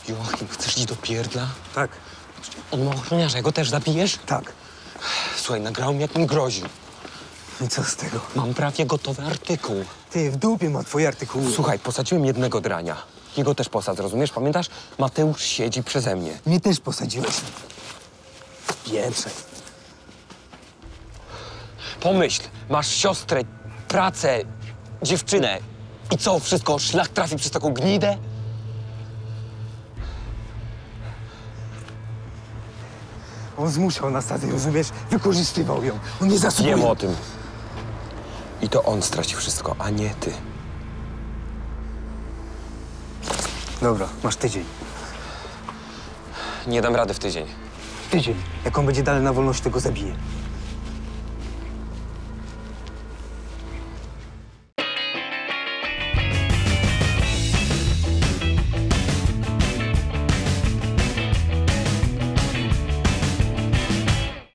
Joachim, chcesz iść do pierdla? Tak. On ma ochroniarza, jego też zabijesz? Tak. Słuchaj, nagrał mi, jak mi groził. I co z tego? Mam prawie gotowy artykuł. Ty, w dupie ma twoje artykuły. Słuchaj, posadziłem jednego drania. Jego też posad, rozumiesz? Pamiętasz? Mateusz siedzi przeze mnie. Mnie też posadziłeś. Pieprzej. Pomyśl, masz siostrę, pracę, dziewczynę. I co, wszystko szlak trafi przez taką gnidę? On zmuszał nas, taty, rozumiesz? Wykorzystywał ją. On nie zasługuje. Wiem o tym. I to on straci wszystko, a nie ty. Dobra, masz tydzień. Nie dam rady w tydzień. Tydzień. Jak on będzie dalej na wolności, to go zabiję.